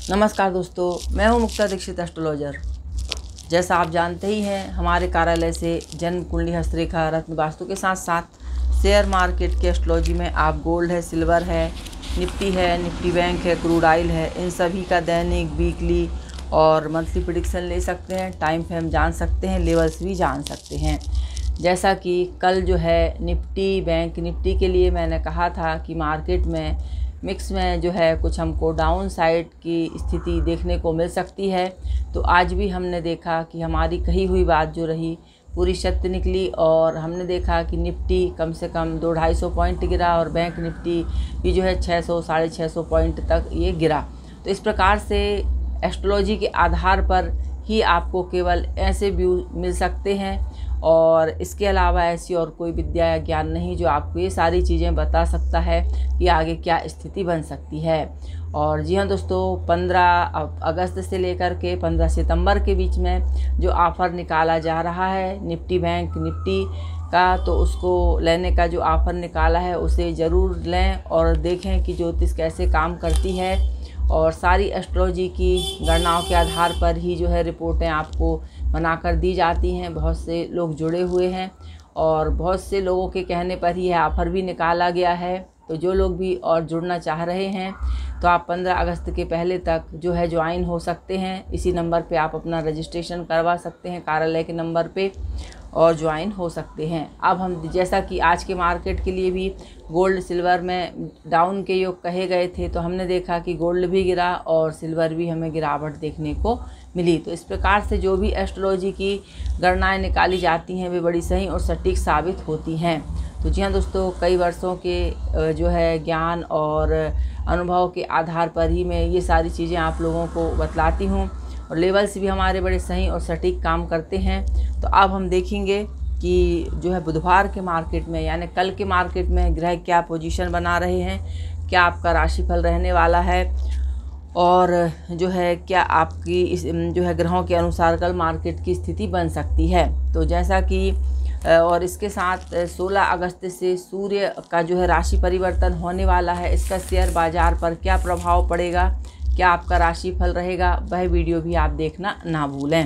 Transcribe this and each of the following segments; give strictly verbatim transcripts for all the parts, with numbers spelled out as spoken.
नमस्कार दोस्तों, मैं हूं मुक्ता दीक्षित एस्ट्रोलॉजर। जैसा आप जानते ही हैं, हमारे कार्यालय से जन्म कुंडली, हस्तरेखा, रत्न वास्तु के साथ साथ शेयर मार्केट के एस्ट्रोलॉजी में आप गोल्ड है, सिल्वर है, निफ्टी है, निफ्टी बैंक है, क्रूड ऑयल है, इन सभी का दैनिक, वीकली और मंथली प्रेडिक्शन ले सकते हैं। टाइम फ्रेम जान सकते हैं, लेवल्स भी जान सकते हैं। जैसा कि कल जो है निफ्टी बैंक निफ्टी के लिए मैंने कहा था कि मार्केट में मिक्स में जो है कुछ हमको डाउन साइड की स्थिति देखने को मिल सकती है। तो आज भी हमने देखा कि हमारी कही हुई बात जो रही पूरी सत्य निकली और हमने देखा कि निफ्टी कम से कम दो ढाई सौ पॉइंट गिरा और बैंक निफ्टी भी जो है छः सौ साढ़े छः सौ पॉइंट तक ये गिरा। तो इस प्रकार से एस्ट्रोलॉजी के आधार पर ही आपको केवल ऐसे व्यू मिल सकते हैं और इसके अलावा ऐसी और कोई विद्या या ज्ञान नहीं जो आपको ये सारी चीज़ें बता सकता है कि आगे क्या स्थिति बन सकती है। और जी हाँ दोस्तों, पंद्रह अगस्त से लेकर के पंद्रह सितंबर के बीच में जो ऑफ़र निकाला जा रहा है निफ्टी बैंक निफ्टी का, तो उसको लेने का जो ऑफ़र निकाला है उसे ज़रूर लें और देखें कि ज्योतिष कैसे काम करती है। और सारी एस्ट्रोलॉजी की गणनाओं के आधार पर ही जो है रिपोर्टें आपको बनाकर दी जाती हैं। बहुत से लोग जुड़े हुए हैं और बहुत से लोगों के कहने पर ही यह ऑफ़र भी निकाला गया है। तो जो लोग भी और जुड़ना चाह रहे हैं तो आप पंद्रह अगस्त के पहले तक जो है ज्वाइन हो सकते हैं। इसी नंबर पे आप अपना रजिस्ट्रेशन करवा सकते हैं, कार्यालय के नंबर पे, और ज्वाइन हो सकते हैं। अब हम जैसा कि आज के मार्केट के लिए भी गोल्ड सिल्वर में डाउन के योग कहे गए थे, तो हमने देखा कि गोल्ड भी गिरा और सिल्वर भी हमें गिरावट देखने को मिली। तो इस प्रकार से जो भी एस्ट्रोलॉजी की गणनाएं निकाली जाती हैं वे बड़ी सही और सटीक साबित होती हैं। तो जी हाँ दोस्तों, कई वर्षों के जो है ज्ञान और अनुभव के आधार पर ही मैं ये सारी चीज़ें आप लोगों को बतलाती हूँ और लेवल्स भी हमारे बड़े सही और सटीक काम करते हैं। तो अब हम देखेंगे कि जो है बुधवार के मार्केट में यानी कल के मार्केट में ग्रह क्या पोजीशन बना रहे हैं, क्या आपका राशिफल रहने वाला है और जो है क्या आपकी इस जो है ग्रहों के अनुसार कल मार्केट की स्थिति बन सकती है। तो जैसा कि और इसके साथ सोलह अगस्त से सूर्य का जो है राशि परिवर्तन होने वाला है, इसका शेयर बाज़ार पर क्या प्रभाव पड़ेगा, क्या आपका राशिफल रहेगा, वह वीडियो भी आप देखना ना भूलें।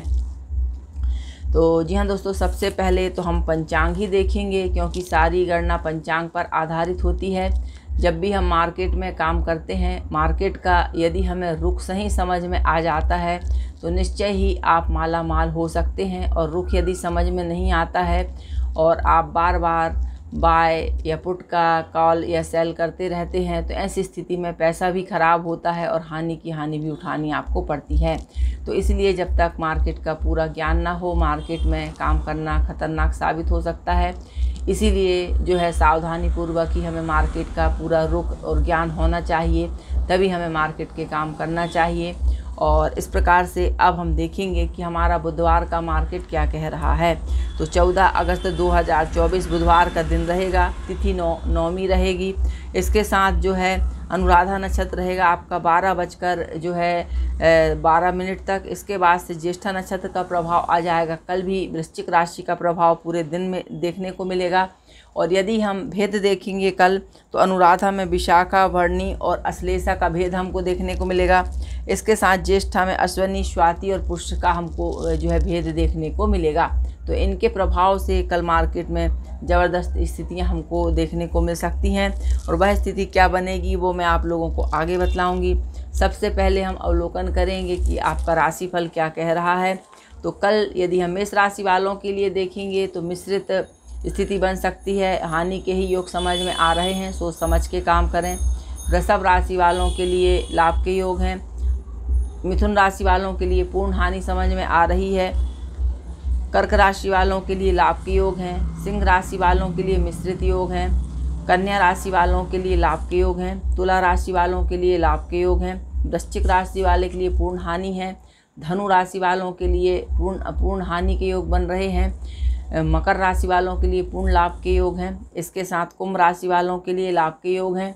तो जी हाँ दोस्तों, सबसे पहले तो हम पंचांग ही देखेंगे क्योंकि सारी गणना पंचांग पर आधारित होती है। जब भी हम मार्केट में काम करते हैं, मार्केट का यदि हमें रुख सही समझ में आ जाता है तो निश्चय ही आप माला माल हो सकते हैं। और रुख यदि समझ में नहीं आता है और आप बार बार बाय या पुट का कॉल या सेल करते रहते हैं तो ऐसी स्थिति में पैसा भी ख़राब होता है और हानि की हानि भी उठानी आपको पड़ती है। तो इसलिए जब तक मार्केट का पूरा ज्ञान ना हो, मार्केट में काम करना खतरनाक साबित हो सकता है। इसीलिए जो है सावधानी पूर्वक ही हमें मार्केट का पूरा रुख और ज्ञान होना चाहिए, तभी हमें मार्केट के काम करना चाहिए। और इस प्रकार से अब हम देखेंगे कि हमारा बुधवार का मार्केट क्या कह रहा है। तो चौदह अगस्त दो हज़ार चौबीस बुधवार का दिन रहेगा, तिथि नौ नौमी रहेगी। इसके साथ जो है अनुराधा नक्षत्र रहेगा आपका बारह बजकर जो है बारह मिनट तक। इसके बाद से ज्येष्ठा नक्षत्र का प्रभाव आ जाएगा। कल भी वृश्चिक राशि का प्रभाव पूरे दिन में देखने को मिलेगा। और यदि हम भेद देखेंगे कल तो अनुराधा में विशाखा, भरणी और अश्लेषा का भेद हमको देखने को मिलेगा। इसके साथ ज्येष्ठा में अश्वनी, स्वाति और पुष्य का हमको जो है भेद देखने को मिलेगा। तो इनके प्रभाव से कल मार्केट में ज़बरदस्त स्थितियां हमको देखने को मिल सकती हैं और वह स्थिति क्या बनेगी वो मैं आप लोगों को आगे बतलाऊंगी। सबसे पहले हम अवलोकन करेंगे कि आपका राशिफल क्या कह रहा है। तो कल यदि हम मेष राशि वालों के लिए देखेंगे तो मिश्रित स्थिति बन सकती है। हानि के ही योग समझ में आ रहे हैं, सोच समझ के काम करें। वृषभ राशि वालों के लिए लाभ के योग हैं। मिथुन राशि वालों के लिए पूर्ण हानि समझ में आ रही है। कर्क राशि वालों के लिए लाभ के योग हैं। सिंह राशि वालों के लिए मिश्रित योग हैं। कन्या राशि वालों के लिए लाभ के योग हैं। तुला राशि वालों के लिए लाभ के योग हैं। वृश्चिक राशि वाले के लिए पूर्ण हानि है। धनु राशि वालों के लिए पूर्ण पूर्ण हानि के योग बन रहे हैं। मकर राशि वालों के लिए पूर्ण लाभ के योग हैं। इसके साथ कुंभ राशि वालों के लिए लाभ के योग हैं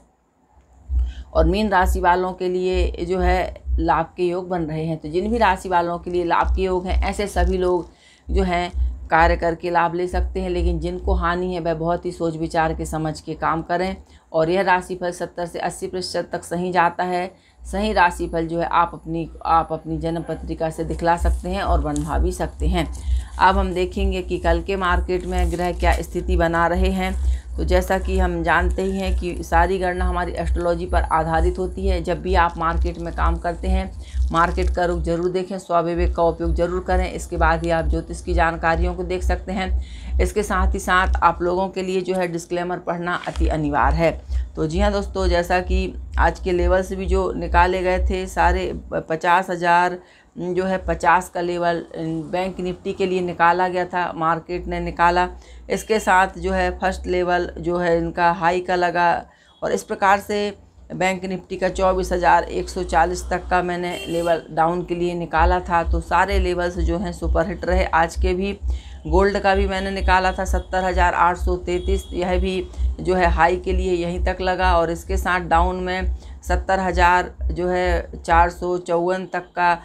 और मीन राशि वालों के लिए जो है लाभ के योग बन रहे हैं। तो जिन भी राशि वालों के लिए लाभ के योग हैं, ऐसे सभी लोग जो हैं कार्य करके लाभ ले सकते हैं। लेकिन जिनको हानि है वह बहुत ही सोच विचार के समझ के काम करें। और यह राशिफल सत्तर से अस्सी प्रतिशत तक सही जाता है। सही राशिफल जो है आप अपनी आप अपनी जन्म पत्रिका से दिखला सकते हैं और बनवा भी सकते हैं। अब हम देखेंगे कि कल के मार्केट में ग्रह क्या स्थिति बना रहे हैं। तो जैसा कि हम जानते ही हैं कि सारी गणना हमारी एस्ट्रोलॉजी पर आधारित होती है। जब भी आप मार्केट में काम करते हैं, मार्केट का रुख जरूर देखें, स्वाविवेक का उपयोग जरूर करें। इसके बाद ही आप ज्योतिष की जानकारियों को देख सकते हैं। इसके साथ ही साथ आप लोगों के लिए जो है डिस्क्लेमर पढ़ना अति अनिवार्य है। तो जी हाँ दोस्तों, जैसा कि आज के लेवल्स भी जो निकाले गए थे, सारे पचास हज़ार जो है पचास का लेवल बैंक निफ्टी के लिए निकाला गया था, मार्केट ने निकाला। इसके साथ जो है फर्स्ट लेवल जो है इनका हाई का लगा और इस प्रकार से बैंक निफ्टी का चौबीस हज़ार एक सौ चालीस तक का मैंने लेवल डाउन के लिए निकाला था। तो सारे लेवल्स जो हैं सुपर हिट रहे। आज के भी गोल्ड का भी मैंने निकाला था सत्तर हज़ार आठ सौ तैंतीस, यह भी जो है हाई के लिए यहीं तक लगा और इसके साथ डाउन में सत्तर हज़ार जो है चार सौ चौवन तक का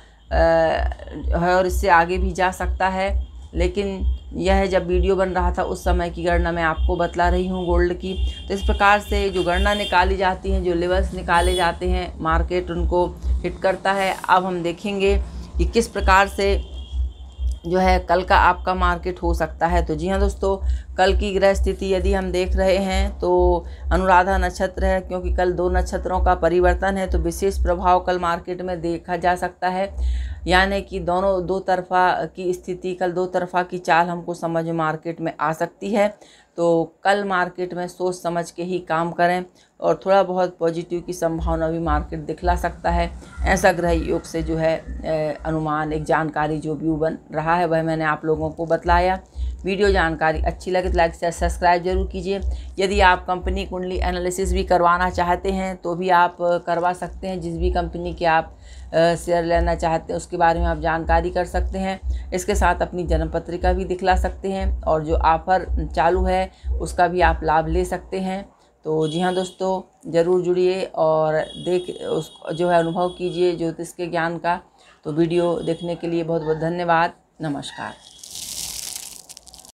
है और इससे आगे भी जा सकता है। लेकिन यह जब वीडियो बन रहा था उस समय की गणना मैं आपको बतला रही हूँ गोल्ड की। तो इस प्रकार से जो गणना निकाली जाती हैं, जो लेवल्स निकाले जाते हैं, मार्केट उनको हिट करता है। अब हम देखेंगे कि किस प्रकार से जो है कल का आपका मार्केट हो सकता है। तो जी हाँ दोस्तों, कल की ग्रह स्थिति यदि हम देख रहे हैं तो अनुराधा नक्षत्र है, क्योंकि कल दो नक्षत्रों का परिवर्तन है तो विशेष प्रभाव कल मार्केट में देखा जा सकता है। यानी कि दोनों दो तरफा की स्थिति, कल दो तरफा की चाल हमको समझ में मार्केट में आ सकती है। तो कल मार्केट में सोच समझ के ही काम करें और थोड़ा बहुत पॉजिटिव की संभावना भी मार्केट दिखला सकता है। ऐसा ग्रह योग से जो है अनुमान, एक जानकारी जो व्यू बन रहा है वह मैंने आप लोगों को बतलाया। वीडियो जानकारी अच्छी लगे तो लाइक शेयर सब्सक्राइब जरूर कीजिए। यदि आप कंपनी कुंडली एनालिसिस भी करवाना चाहते हैं तो भी आप करवा सकते हैं। जिस भी कंपनी के आप शेयर लेना चाहते हैं उसके बारे में आप जानकारी कर सकते हैं। इसके साथ अपनी जन्म पत्रिका भी दिखला सकते हैं और जो ऑफ़र चालू है उसका भी आप लाभ ले सकते हैं। तो जी हाँ दोस्तों, ज़रूर जुड़िए और देख उस जो है अनुभव कीजिए ज्योतिष के ज्ञान का। तो वीडियो देखने के लिए बहुत बहुत धन्यवाद। नमस्कार।